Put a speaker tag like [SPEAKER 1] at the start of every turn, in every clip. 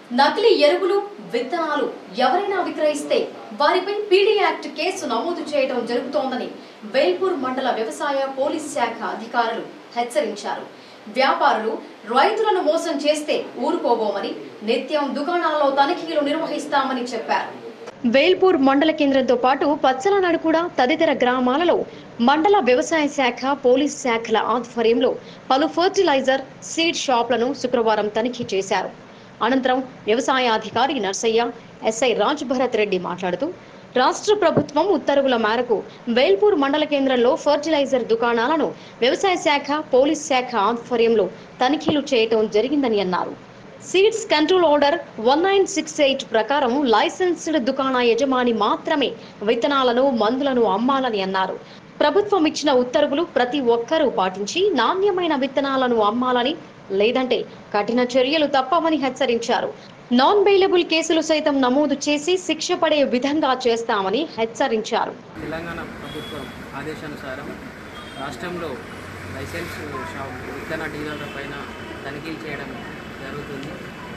[SPEAKER 1] నకిలీ ఎరువులు విత్తనాలు ఎవరైనా విక్రయిస్తే వారిపై పీడీ యాక్ట్ కేసు నమోదు చేయడం జరుగుతోందని వేల్పూర్ మండల వ్యవసాయ పోలీస్ శాఖ అధికారులు హెచ్చరించారు. వ్యాపారులు రైతులను మోసం చేస్తే ఊరుకోబోమని నిత్యం దుకాణాల్లో తనిఖీలు నిర్వహిస్తామని చెప్పారు. వేల్పూర్ మండల కేంద్రంతో పాటు పచ్చలనాడుగూడ తదితర గ్రామాలలో మండల వ్యవసాయ శాఖ పోలీస్ శాఖల ఆధ్వర్యంలో పలు ఫర్టిలైజర్ సీడ్ షాపులను శుక్రవారం తనిఖీ చేశారు. అనంతరం వ్యవసాయ అధికారి నర్సయ్య, ఎస్ఐ రాజ్ భరత్ రెడ్డి మాట్లాడుతూ రాష్ట్ర ప్రభుత్వం ఉత్తర్వుల మేరకు వేల్పూర్ మండల కేంద్రంలో ఫర్టిలైజర్ దుకాణాలను వ్యవసాయ శాఖ పోలీస్ శాఖ ఆధ్వర్యంలో తనిఖీలు చేయడం జరిగిందని అన్నారు. సీడ్స్ కంట్రోల్ ఆర్డర్ 1968 ప్రకారం లైసెన్స్డ్ దుకాణ యజమాని మాత్రమే విత్తనాలను మందులను అమ్మాలని అన్నారు. ప్రభుత్వం ఇచ్చిన ఉత్తర్వులు ప్రతి ఒక్కరూ పాటించి నాణ్యమైన విత్తనాలను అమ్మాలని, లేదంటే కఠిన చర్యలు తప్పవని హెచ్చరించారు. నాన్ బెయిలబుల్ కేసులు సైతం నమోదు చేసి శిక్ష పడే విధంగా చేస్తామని హెచ్చరించారు.
[SPEAKER 2] తెలంగాణ ప్రభుత్వం ఆదేశానుసారం రాష్ట్రంలో లైసెన్స్ షాప్ విత్తన డీలర్ల పైన తనిఖీలు చేయడం జరుగుతుంది.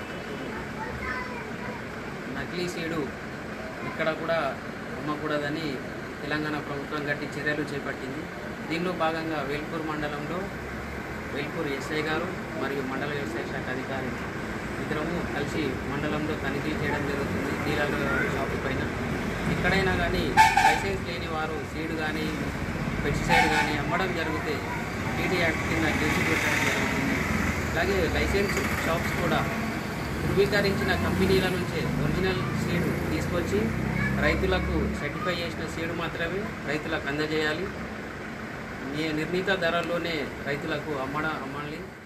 [SPEAKER 2] నకిలీ సీడు ఇక్కడ కూడా అమ్మకూడదని తెలంగాణ ప్రభుత్వం గట్టి చర్యలు చేపట్టింది. దీనిలో భాగంగా వేల్పూర్ మండలంలో వేల్పూర్ ఎస్ఐ గారు మరియు మండల వ్యవసాయ శాఖ అధికారి ఇద్దరము కలిసి మండలంలో తనిఖీ చేయడం జరుగుతుంది. డీలర్ల షాపు పైన ఎక్కడైనా కానీ లైసెన్స్ లేని వారు సీడ్ కానీ పెస్టిసైడ్ కానీ అమ్మడం జరిగితే పీడీ యాక్ట్ కింద కేసు పెట్టడం జరుగుతుంది. అలాగే లైసెన్స్ షాప్స్ కూడా ధృవీకరించిన కంపెనీల నుంచే ఒరిజినల్ సీడ్ తీసుకొచ్చి రైతులకు సర్టిఫై చేసిన సీడ్ మాత్రమే రైతులకు అందజేయాలి. నిర్ణీత ధరల్లోనే రైతులకు అమ్మాలి.